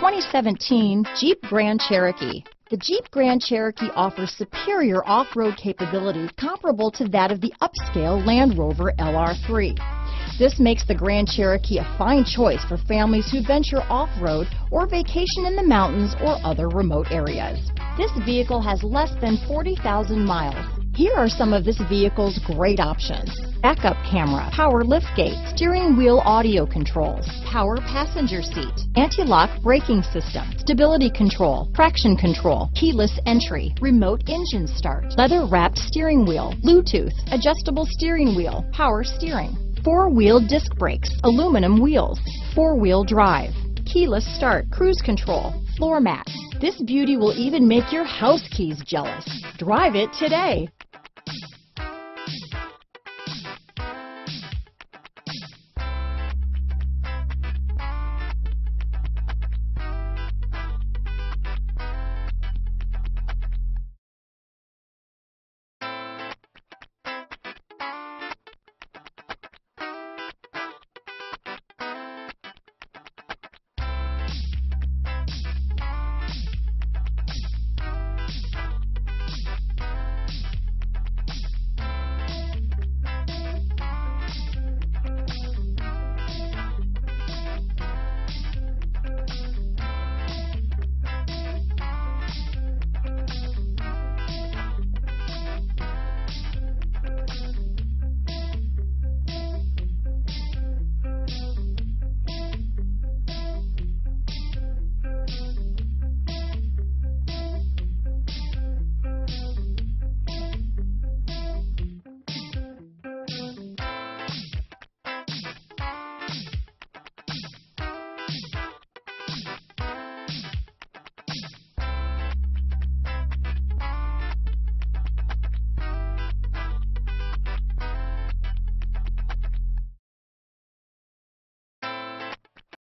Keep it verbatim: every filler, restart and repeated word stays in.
twenty seventeen Jeep Grand Cherokee. The Jeep Grand Cherokee offers superior off-road capabilities comparable to that of the upscale Land Rover L R three. This makes the Grand Cherokee a fine choice for families who venture off-road or vacation in the mountains or other remote areas. This vehicle has less than forty thousand miles. Here are some of this vehicle's great options: backup camera, power liftgate, steering wheel audio controls, power passenger seat, anti-lock braking system, stability control, traction control, keyless entry, remote engine start, leather-wrapped steering wheel, Bluetooth, adjustable steering wheel, power steering, four-wheel disc brakes, aluminum wheels, four-wheel drive, keyless start, cruise control, floor mats. This beauty will even make your house keys jealous. Drive it today.